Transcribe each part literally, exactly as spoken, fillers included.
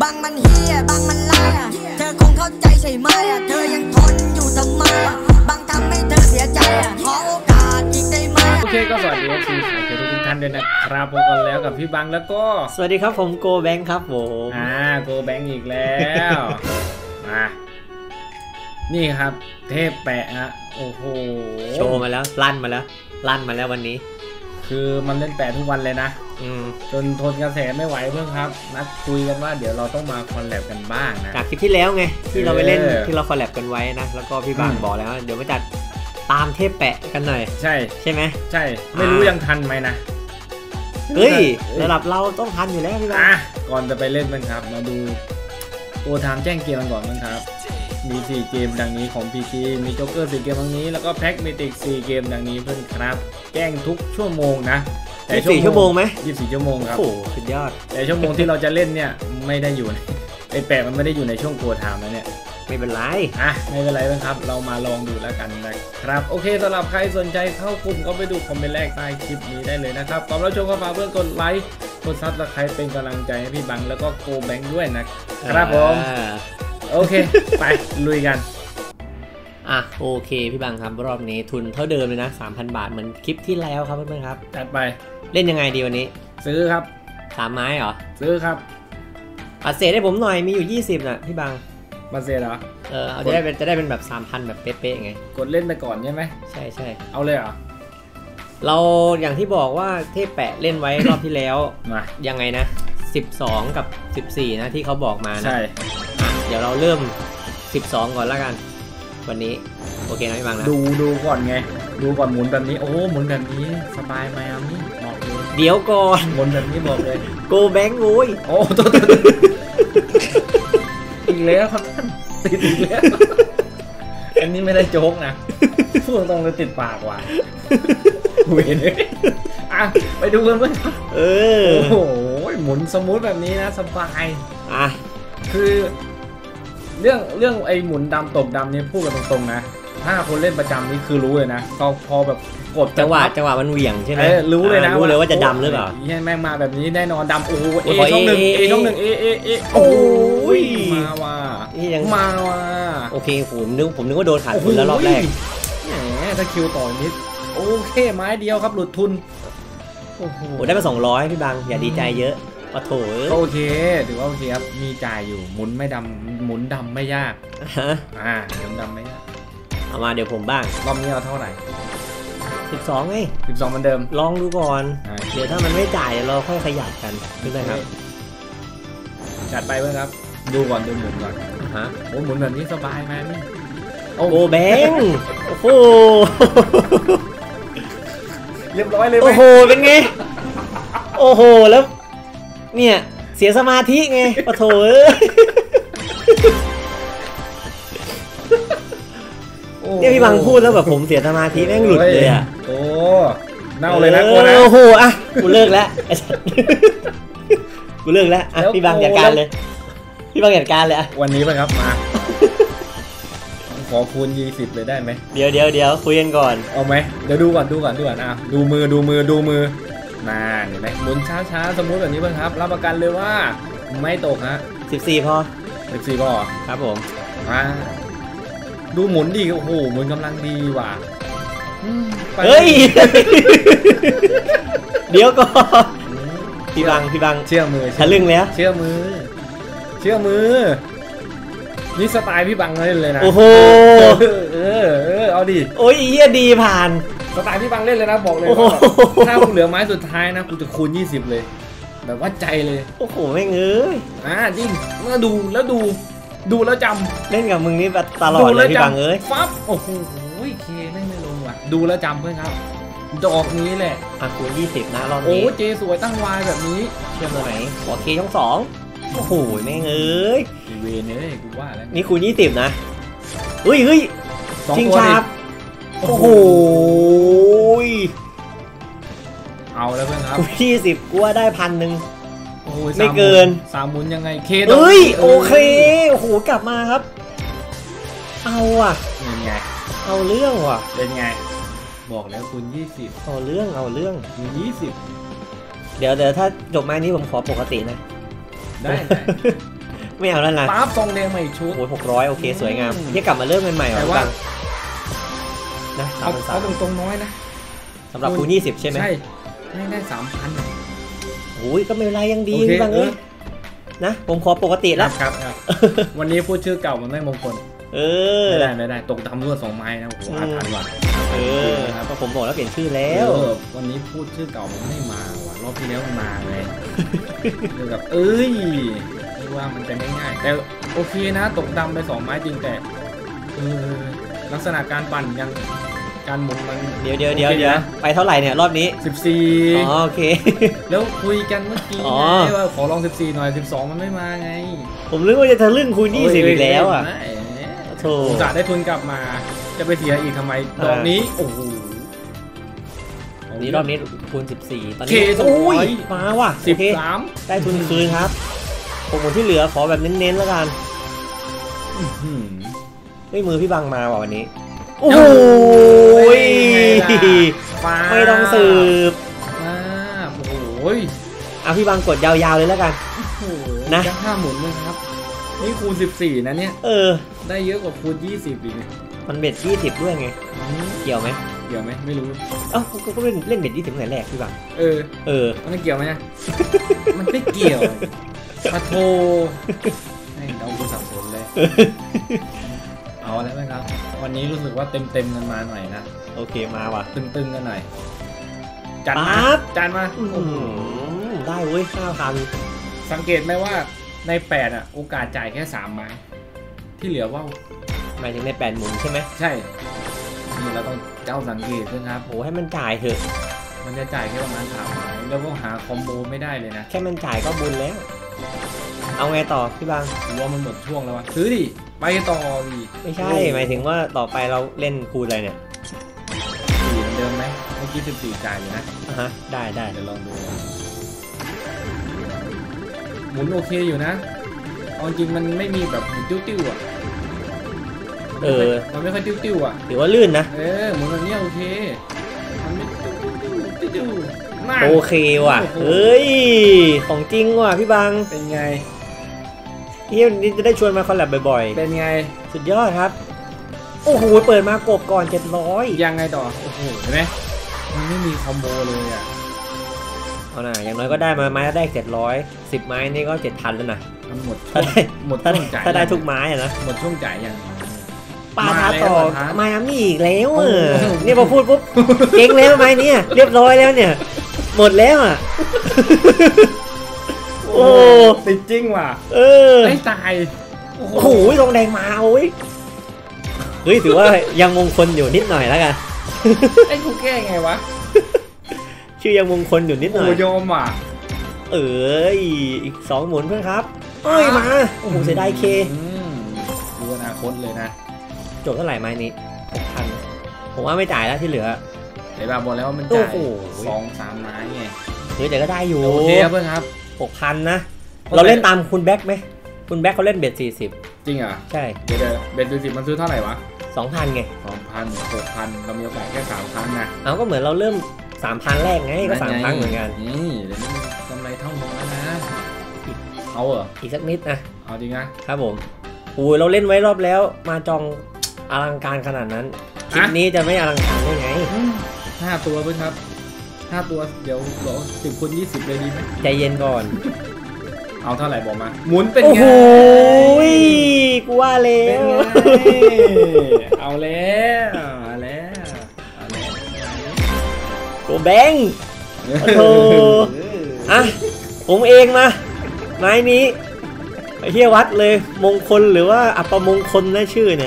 บางมันเฮียบางมันล่าเธอคงเข้าใจใช่ไหมเธอยังทนอยู่ทำไมบางทำให้เธอเสียใจขอโอกาสอีกได้ไหมโอเคก็สวัสดีครับซีสายเกมทุกท่านด้วยนะครับพบกันแล้วกับพี่บังแล้วก็สวัสดีครับผมโกแบงค์ครับผมอ่าโกแบงค์อีกแล้วมานี่ครับเทพแปะฮะโอ้โหโชว์มาแล้วลั่นมาแล้วลั่นมาแล้ววันนี้คือมันเล่นแปะทุกวันเลยนะอืมจนทนกระแสไม่ไหวเพื่อนครับนัดคุยกันว่าเดี๋ยวเราต้องมาคอลแลบกันบ้างนะจากคลิปที่แล้วไงที่เราไปเล่นที่เราคอลแลบกันไว้นะแล้วก็พี่บางบอกแล้วเดี๋ยวมาจัดตามเทพแปะกันหน่อยใช่ใช่ไหมใช่ไม่รู้ยังทันไหมนะเฮ้ยระดับเราต้องทันอยู่แล้วพี่บางก่อนจะไปเล่นมันครับมาดูโอทามแจ้งเกมกันก่อนมันครับมีสี่เกมดังนี้ของ พี ซี มีโจ๊กเกอร์สี่เกมดังนี้แล้วก็แพ็กเมติกสี่เกมดังนี้เพื่อนครับแจ้งทุกชั่วโมงนะยี่สิบสี่ชั่วโมงไหมยี่สิบสี่ชั่วโมงครับโอ้สุดยอดแต่ชั่วโมงที่เราจะเล่นเนี่ยไม่ได้อยู่ไอแปะมันไม่ได้อยู่ในช่วงโกทามแล้วเนี่ยไม่เป็นไรอ่ะไม่เป็นไรนะครับเรามาลองดูแล้วกันนะครับโอเคสำหรับใครสนใจเข้ากลุ่มก็ไปดูคอมเมนต์แรกใต้คลิปนี้ได้เลยนะครับก่อนเราชมก็ฝากเพื่อนกดไลค์กดซับสไครป์เป็นกำลังใจให้พี่บังแล้วก็โกแบงค์ด้วยนะครับผมโอเคไปลุยกันอ่ะโอเคพี่บังครับรอบนี้ทุนเท่าเดิมเลยนะ สามพัน บาทเหมือนคลิปที่แล้วครับเพื่อนๆครับจัดไปเล่นยังไงดีวันนี้ซื้อครับสามไม้เหรอซื้อครับปัดเศษให้ผมหน่อยมีอยู่ยี่สิบน่ะพี่บังปัดเศษเหรอเออเอาจะได้เป็นจะได้เป็นแบบ สามพัน แบบเป๊ะๆไงกดเล่นไปก่อนใช่ไหมใช่ใช่เอาเลยเหรอเราอย่างที่บอกว่าเทพแปะเล่นไว้รอบที่แล้วมายังไงนะสิบสองกับสิบสี่นะที่เขาบอกมานะใช่เดี๋ยวเราเริ่มสิบสองก่อนแล้วกันวันนี้โอเคนะพี่บังนะดูดูก่อนไงดูก่อนหมุนแบบนี้โอ้หมุนแบบนี้สบายไหมอ่ะนี่บอกเลยเดี๋ยวก่อนหมุนแบบนี้บอกเลยโกแบงค์โว้ยโอ้ตัวอีกแล้วครับติดอีกแล้วอันนี้ไม่ได้โจ๊กนะพูดตรงเลยติดปากว่ะเว้ยเลยอ่ะไปดูกันเพื่อนเออโอ้โหหมุนสมูทแบบนี้นะสบายอ่ะคือเรื่องเรื่องไอ้หมุนดำตกดำนี่พูดกันตรงๆนะถ้าคนเล่นประจำนี่คือรู้เลยนะก็พอแบบกดจังหวะจังหวะมันเหวี่ยงใช่ไหมรู้เลยนะรู้เลยว่าจะดำหรือเปล่าแม่งมาแบบนี้แน่นอนดำโอ้โหเอช่องหนึ่งเอช่องหนึ่งเอเอเอโอ้ยมาว่ะมาว่ะโอเคผมนึกผมนึกว่าโดนขาดทุนแล้วรอบแรกแหมถ้าคิวต่อนิดโอเคไม้เดียวครับหลุดทุนโอ้โหได้มาสองร้อยพี่บังอย่าดีใจเยอะปะโถโอเคถือว่าโอเคครับมีจ่ายอยู่หมุนไม่ดำหมุนดำไม่ยากอ่าหมุนดำไม่ยากเอามาเดี๋ยวผมบ้างรอบนี้เอาเท่าไหร่สิบสองไงสิบสองเหมือนเดิมลองดูก่อนเดี๋ยวถ้ามันไม่จ่ายเราค่อยขยับกันใช่ไหมครับจัดไปเพื่อนครับดูก่อนดูหมุนก่อนฮะโอ้หมุนแบบนี้สบายไหมนี่โอ้แบงค์โอ้โหเรียบร้อยเลยโอ้โหเป็นไงโอ้โหแล้วเนี่ยเสียสมาธิไงปะโถเอ้ยเนี่ยพี่บังพูดแล้วแบบผมเสียสมาธิแม่งหลุดเลยอ่ะโอ้เน่าเลยนะกูนะโอ้โหอ่ะกูเลิกแล้วไอ้สัสกูเลิกแล้วอ่ะพี่บังจัดการเลยพี่บังจัดการเลยอ่ะวันนี้ป่ะครับมาขอคูณยี่สิบเลยได้ไหมเดี๋ยวเดี๋ยวเดี๋ยวคุยกันก่อนเอาไหมเดี๋ยวดูก่อนดูก่อนดูก่อนอ่ะดูมือดูมือดูมือมาเห็นไหมหมุนช้าๆสมมุติแบบนี้เพื่อนครับรับประกันเลยว่าไม่ตกฮะสิบสี่พอสิบสี่พอครับผมมาดูหมุนดีโอ้โหหมุนกำลังดีว่ะเฮ้ยเดี๋ยวก่อนพี่บังพี่บังเชื่อมือทะลึ่งแล้วเชื่อมือเชื่อมือนี่สไตล์พี่บังเล่นเลยนะโอ้โหเออเออเอาดิโอ้ยเฮียดีผ่านสไตล์พี่บังเล่นเลยนะบอกเลยว่าถ้ากูเหลือไม้สุดท้ายนะกูจะคูณยี่สิบเลยแบบว่าใจเลยโอ้โหแม่งเอ้ยอ่าจริงเมื่อดูแล้วดูดูแล้วจำเล่นกับมึงนี่แบบตลอดเลยพี่บังเอ้ยฟับโอ้โหเคไม่ไม่ลงว่ะดูแล้วจำเพื่อนครับดอกนี้แหละอ่ะคูณยี่สิบนะรอบนี้โอ้เจสวยตั้งวายแบบนี้เชื่อมไหนขอเคช่องสองโอ้โหแม่งเอ้ยเวนเอ้ยกูว่าแล้วนี่คูณยี่สิบนะเฮ้ยเฮ้ยชิงชาบโอ้โหเอาแล้วเพื่อนครับคูณยี่สิบกูว่าได้พันหนึ่งไม่เกินสามหมุนยังไงเคเฮ้ยโอเคโอ้โหกลับมาครับเอาอ่ะเป็นไงเอาเรื่องว่ะเป็นไงบอกแล้วคูณยี่สิบเอาเรื่องเอาเรื่องคูณยี่สิบเดี๋ยวเดี๋ยวถ้าจบไม้นี้ผมขอปกตินะได้ไม่เอาแล้วนะปั๊บซองแดงมาอีกชุดโอ้ยหกร้อยโอเคสวยงามที่กลับมาเริ่มใหม่ๆแต่ว่ะว่านะสาเอามพันสาเอามตรงๆน้อยนะสำหรับคูณยี่สิบใช่ไหมใช่ไม่ได้สามพันโอ้ยก็ไม่เป็นไรยังดีโอเคพี่บังเอ้ยนะผมขอปกติแล้วครับครับ วันนี้พูดชื่อเก่ามันไม่มงคลเออไม่ได้ไม่ได้ตกดำรวดสองไม้นะโอ้โหอาถรรพ์ว่ะเออครับก็ผมบอกแล้วเปลี่ยนชื่อแล้แล้วววันนี้พูดชื่อเก่ามันไม่มาว่ะรอบที่แล้วมันมาไงเกี่ยวกับเอ้ยไม่ว่ามันจะง่ายๆแต่โอเคนะตกดำไปสองไม้จริงแต่เออลักษณะการปั่นยังการหมุนมันเดี๋ยวเดี๋ยวเดี๋ยวโอคเดี๋ยวนะไปเท่าไหร่เนี่ยรอบนี้สิบสี่อ๋อโอเคแล้วคุยกันเมื่อกี้อ๋อไงว่าขอลองสิบสี่หน่อยสิบสองมันไม่มาไงผมนึกว่าจะทะลึ่งคูณยี่สิบอีกแล้วอ่ะ โธ่อุตส่าห์ได้ทุนกลับมา จะไปเสียอีกทำไมดอกนี้ โอ้โหนี่รอบนี้คูณสิบสี่ตอนเคนี้สองร้โอ้อยยมาว่ะสิโอบ เคสามได้ทุนคืนครับผมหมดที่เหลือขอแบบเน้นๆแล้วกันเฮ้ยมือพี่บังมาว่ะวันนี้โอ้โหไม่ต้องสืบมาโอ้โหเอาพี่บังกดยาวๆเลยแล้วกัน นะจะห้าหมุนเลยครับ นี่คูณสิบสี่นะเนี่ยเออได้เยอะกว่าคูณยี่สิบอีกมันเบ็ดยี่สิบด้วยไงเกี่ยวไหมเกี่ยวไหมไม่รู้เอ้าก็เล่นเล่นเบ็ดยี่สิบตั้งแต่แรกพี่บังเออเออมันเกี่ยวไหม มันไม่เกี่ยวมาโทรให้เราดูสับสนเลย เอาอะไรไหมครับ วันนี้รู้สึกว่าเต็มเต็มๆกันมาหน่อยนะโอเคมาว่ะตึงๆกันหน่อยจัดปั๊มาบจัดมาอื้อโอ้หืโหอได้เว้ยห้าพันสังเกตไหมว่าในแปดอ่ะโอกาสจ่ายแค่สามไม้ที่เหลือว่าวหมายถึงในแปดหมุนใช่ไหมใช่นี่เราต้องเจ้าสังเกตด้วยครับโอ้ให้มันจ่ายเถอะมันจะจ่ายแค่ประมาณสามไม้แล้วก็หาคอมโบไม่ได้เลยนะแค่มันจ่ายก็บุญแล้ว เอาไงต่อพี่บังหรือว่ามันหมดช่วงแล้ววะซื้อดิไปต่อดิไม่ใช่หมายถึงว่าต่อไปเราเล่นคูณอะไรเนี่ยสี่เหมือนเดิมไหมเมื่อกี้สิบสี่จ่ายอยู่นะอ่ะฮะได้ได้เดี๋ยวลองดูหมุนโอเคอยู่นะเอาจริงมันไม่มีแบบหมุนติ้วๆอ่ะเออมันไม่ค่อยติ้วๆอ่ะถือว่าลื่นนะเออหมุนแบบนี้โอเคมันไม่ติ้วๆติ้วๆมากโอเคว่ะเฮ้ยของจริงว่ะพี่บังเป็นไงที่วันนี้จะได้ชวนมาคอลแลบบ่อยเป็นไงๆ สุดยอดครับ โอ้โหเปิดมากบก่อนเจ็ดร้อยยังไงต่อโอ้โหเห็นไหมมันไม่มีคอมโบเลยอ่ะเอาหน่ะอย่างน้อยก็ได้มาไม้ละได้เจ็ดร้อยสิบไม้นี่ก็เจ็ดพันแล้วนะมันหมดช่ถ้าวงได้หมดถ้าช่วงจ่ายถ้าได้ทุกไม้อะนะหมดช่วงจ่ายยังปาท้าต่อมาแล้วมาอามี่อีกแล้วเออโอ้โหเนี่ยพอพูดปุ๊บเจ๊งแล้วไม้เนี่ยเรียบร้อยแล้วเนี่ย หมดแล้วอ่ะ โอ้ติดจริงว่ะเออไม่ตายโอ้โหโอ้โหลงแดงมาโอ้ยเฮ้ยถือว่ายังมงคลอยู่นิดหน่อยแล้วกันไอ้กูแก้ไงวะชื่อยังมงคลอยู่นิดหน่โอ้อยโยมอ่ะเอ้ยอีกสองหมุนเพื่อนครับเอ้ยมาโอ้โหเสียดายเคอืมดูอนาคตเลยนะจบเท่าไหร่ไม้นี้หกพันผมว่าไม่จ่ายแล้วที่เหลือเดี๋ยวบาบอกแล้วว่ามันจ่ายโอ้โหสองสามไม้ไงเฮ้ยแต่ก็ได้อยู่โอเคครับเพื่อนครับหกพันนะเราเล่นตามคุณแบ็คไหมคุณแบ็คเขาเล่นเบ็ดสี่สิบจริงเหรอใช่เดี๋ยวเดี๋ยวเบนดูสิมันซื้อเท่าไหร่วะสองพันไงสองพันหกพันเรามีโอกาสแค่สามครั้งนะเอาก็เหมือนเราเริ่มสามพันแรกไงก็สามครั้งเหมือนกันนี่เดี๋ยวนี้มันกำไรเท่านึงแล้วนะเอาเหรออีกสักนิดนะเอาจริงนะครับผมโอ้ยเราเล่นไว้รอบแล้วมาจองอลังการขนาดนั้นคลิปนี้จะไม่อลังการได้ไงอืมห้าตัวเพื่อนครับห้าตัวเดี๋ยวเราสิบคูณยี่สิบเลยดีไหมใจเย็นก่อนเอาเท่าไหร่บอกมา หมุนเป็นโอ้ไงโหกูว่าแล้เป็นวไงเอาแล้วเอาแล้วเอาแล้วโกแบงค์โอ้โหอ่ะผมเองมาไม้นี้ไอ้เฮียวัดเลยมงคลหรือว่าอัปมงคลนะชื่อเนี่ย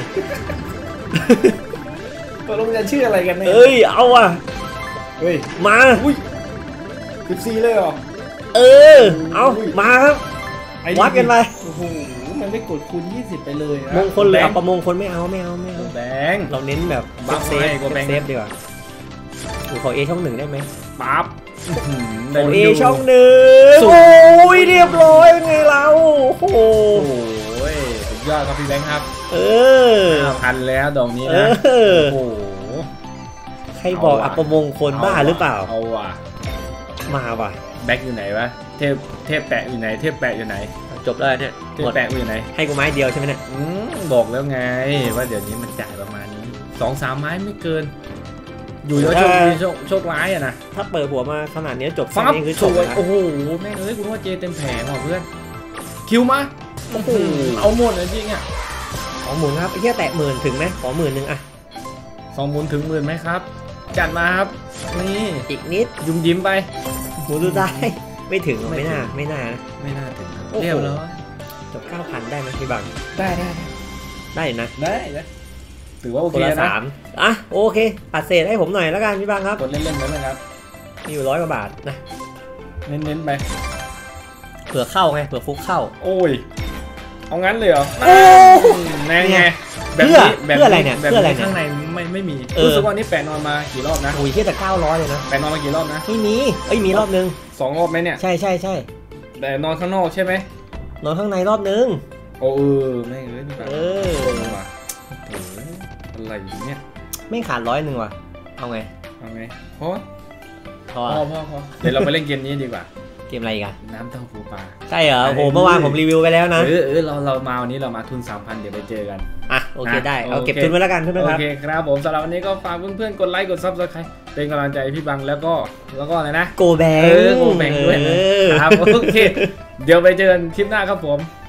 ตกลงจะชื่ออะไรกันเนี่ยเอ้ยเอาอ่ะเฮ้ยมาอุ้ยสิบสี่เลยเหรอเออเอามาครับไอ้วัดกันไปโอ้โหมันไม่กดคูณยี่สิบไปเลยนะมงคลหรืออัแบปงค์มงคลไม่เอาไม่เอาไม่เอาแบงค์เราเน้นแบบบัฟเซฟให้กูแบงค์เซฟดีกว่าหรือขอเอช่องหนึ่งได้ไหมปั๊บขอเอช่องหนึ่งสุดโอ้ยเรียบร้อยเป็นไงเราโอ้โหโอ้โหสุดยอดครับพี่แบงค์ครับเออห้าพันแล้วดอกนี้เอนะอโอ้โหใครบอกเอาว่ะอัปมงคลบ้าหรือเปล่าเอาว่ะมาว่ะแบ็คอยู่ไหนวะเทพเทพแปะอยู่ไหน เทพแปะอยู่ไหนโอเคจบแล้วเนี่ยเจ๊หมดแปะอยู่ไหนให้กูไม้เดียวใช่ไหมเนี่ยอืมบอกแล้วไงว่าเดี๋ยวนี้มันจ่ายประมาณนี้สองสามไม้ไม่เกิน อยู่แล้วโชคดีโชคโชคร้ายอะนะถ้าเปิดหัวมาขนาดนี้จบฟ้านี่คือสจบวยนะโอ้โหแม่งเอ้ยคุณว่าเจเต็มแผงว่ะเพื่อนคิวมาโอ้โหเอาหมดเลยจริงอ่ะขอหมุนครับไอ้เหี้ยแตะหมื่นถึงไหมขอหมื่นหนึ่งอะสองหมุนถึงหมื่นไหมครับจัดมาครับนี่อีกนิดยิ้มยิ้มไปหมุนดูได้ ไม่ถึงไม่น่าไม่น่านะไม่น่าถึงโอ้โหเรียบร้อยจบเก้าพันได้ไหมพี่บังได้ได้ได้นะได้ได้ถือว่าโอคเคนละนะสามอ่ะโอเคปัดเศษให้ผมหน่อยแล้วกันพี่บังครับกดเล่นๆไปเลยครับมีอยู่ร้อยกว่าบาทนะเน้นๆไปเผื่อเข้าไงเผื่อฟุกเข้าโอ้ยเอางั้นเลยเหรอโอ้แน่ไงแบบเพื่อนี้แบบเพื่ออะไรเนี่ยแบบเพื่ออะไรเนี่ยข้างในไม่ไม่มีเออรู้สึกว่านี่แปะนอนมากี่รอบนะโอ้ยเที่ยแต่เก้าร้อยเลยนะแปะนอนมากี่รอบนะไม่มีเอ้ยมีรอบนึงสองรอบไหมเนี่ยใช่ใช่ใช่แต่นอนข้างนอกใช่ไหมนอนข้างในรอบนึงโอ้เออแม่งเอ้ยนี่แบบเออว่ะโอ้โหอะไรอยู่เนี่ยไม่ขาดร้อยหนึ่งว่ะเอาไงเอาไงพอพอพอพอพอเดี๋ยวเราไปเล่นเกมนี้ดีกว่าเกมอะไรอีกันน้ำเต้าหู้ปลาใช่เหรอโอ้โหเมื่อวานผมรีวิวไปแล้วนะเออเออเราเรามาวันนี้เรามาทุนสามพันเดี๋ยวไปเจอกันอ่ะโอเคได้เอาโอเคเก็บทุนไว้แล้วกันเพื่อนๆคโอรับเคครับผมสำหรับวันนี้ก็ฝากเพื่อนๆกดไลค์กดซับสไครต์เป็นกำลังใจให้พี่บังแล้วก็แล้วก็อะไรนะโกแบงเออโกแบงด้วยนะครับโอเค เดี๋ยวไปเจอกันคลิปหน้าครับผม